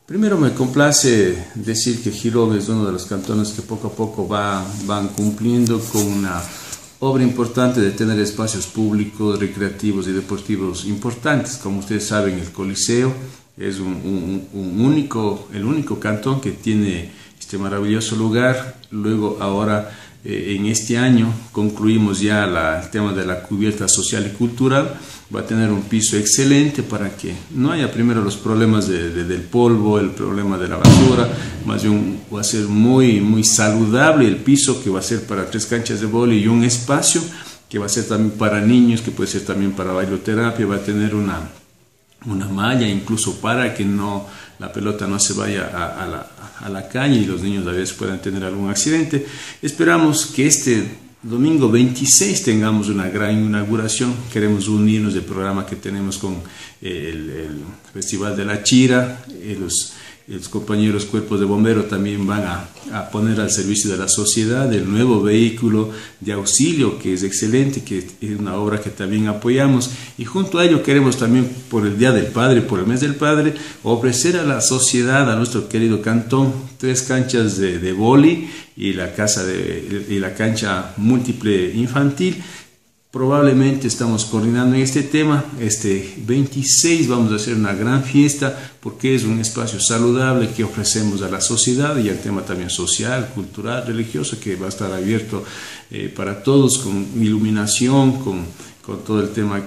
Primero me complace decir que Girón es uno de los cantones que poco a poco van cumpliendo con una obra importante de tener espacios públicos, recreativos y deportivos importantes. Como ustedes saben, el Coliseo es el único cantón que tiene este maravilloso lugar. Luego ahora en este año concluimos ya el tema de la cubierta social y cultural. Va a tener un piso excelente para que no haya primero los problemas del polvo, el problema de la basura. Más bien va a ser muy saludable el piso, que va a ser para 3 canchas de vóley y un espacio que va a ser también para niños, que puede ser también para bailoterapia. Va a tener una malla incluso para que la pelota no se vaya a la calle y los niños a veces puedan tener algún accidente. Esperamos que este domingo 26 tengamos una gran inauguración. Queremos unirnos del programa que tenemos con el Festival de la Chira. Los compañeros cuerpos de bomberos también van a poner al servicio de la sociedad el nuevo vehículo de auxilio, que es excelente, que es una obra que también apoyamos. Y junto a ello queremos también, por el Día del Padre, por el Mes del Padre, ofrecer a la sociedad, a nuestro querido cantón, 3 canchas de vóley y la cancha múltiple infantil. Probablemente estamos coordinando en este tema. Este 26 vamos a hacer una gran fiesta porque es un espacio saludable que ofrecemos a la sociedad, y el tema también social, cultural, religioso, que va a estar abierto para todos, con iluminación, con todo el tema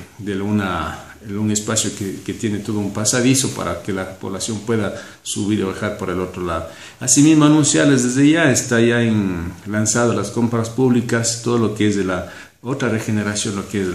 un espacio que tiene todo un pasadizo para que la población pueda subir o bajar por el otro lado. Asimismo, anunciarles desde ya, está ya lanzado las compras públicas, todo lo que es de la otra regeneración, lo que es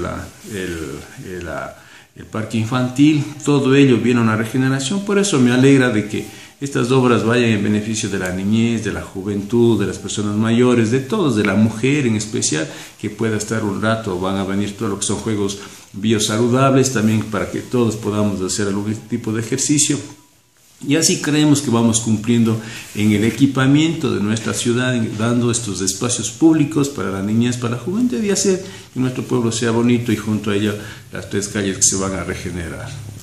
el parque infantil. Todo ello viene a una regeneración. Por eso me alegra de que estas obras vayan en beneficio de la niñez, de la juventud, de las personas mayores, de todos, de la mujer en especial, que pueda estar un rato. Van a venir todo lo que son juegos biosaludables también, para que todos podamos hacer algún tipo de ejercicio. Y así creemos que vamos cumpliendo en el equipamiento de nuestra ciudad, dando estos espacios públicos para la niñez, para la juventud, y hacer que nuestro pueblo sea bonito, y junto a ella las 3 calles que se van a regenerar.